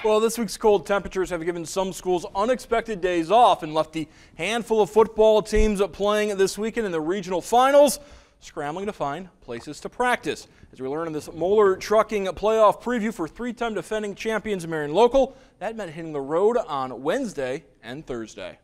Well, this week's cold temperatures have given some schools unexpected days off and left the handful of football teams playing this weekend in the regional finals scrambling to find places to practice. As we learn in this Moeller Trucking playoff preview for three-time defending champions Marion Local, that meant hitting the road on Wednesday and Thursday.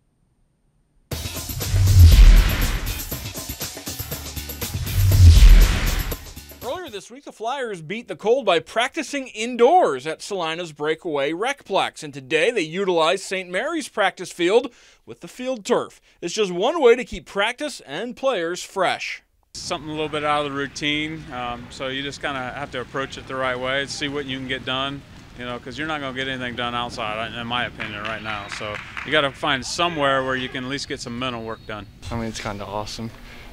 Earlier this week, the Flyers beat the cold by practicing indoors at Salina's breakaway Recplex, and today they utilized St. Mary's practice field with the field turf. It's just one way to keep practice and players fresh. Something a little bit out of the routine, so you just kind of have to approach it the right way, see what you can get done, because you're not going to get anything done outside, in my opinion, right now. So you got to find somewhere where you can at least get some mental work done. I mean, it's kind of awesome.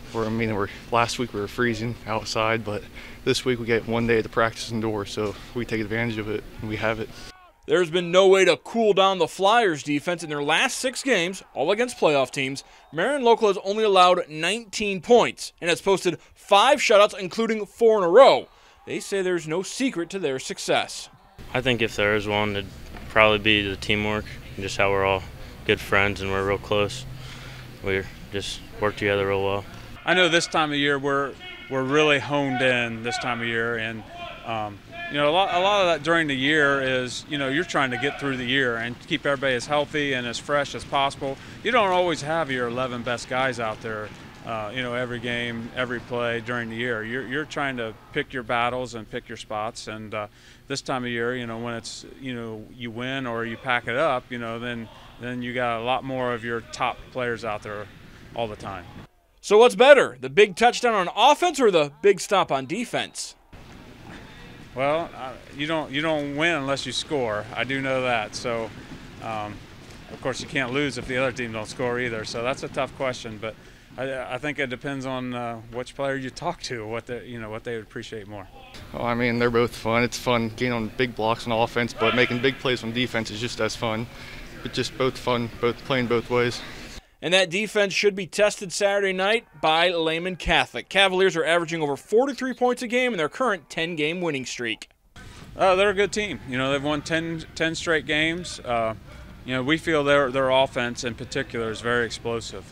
Last week we were freezing outside, but this week we get one day to practice indoors, so we take advantage of it, and we have it. There's been no way to cool down the Flyers defense in their last 6 games, all against playoff teams. Marion Local has only allowed 19 points and has posted 5 shutouts, including 4 in a row. They say there's no secret to their success. I think if there is one, it'd probably be the teamwork, and just how we're all good friends and we're real close. We just work together real well. I know this time of year we're really honed in this time of year, and a lot of that during the year is you're trying to get through the year and keep everybody as healthy and as fresh as possible. You don't always have your 11 best guys out there, every game, every play during the year. You're trying to pick your battles and pick your spots, and this time of year, when it's you win or you pack it up, then you got a lot more of your top players out there all the time. So what's better, the big touchdown on offense or the big stop on defense? Well, you don't win unless you score. I do know that. So, of course, you can't lose if the other team don't score either. So that's a tough question. But I think it depends on which player you talk to, what they would appreciate more. Well, I mean, they're both fun. It's fun getting on big blocks on offense, but making big plays on defense is just as fun. But just both fun, both playing both ways. And that defense should be tested Saturday night by Lehman Catholic. Cavaliers are averaging over 43 points a game in their current 10-game winning streak. They're a good team. They've won 10 straight games. We feel their offense in particular is very explosive.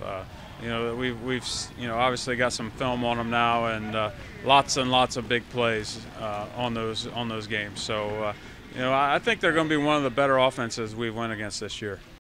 We've obviously got some film on them now, and lots of big plays on those games. So I think they're going to be one of the better offenses we've went against this year.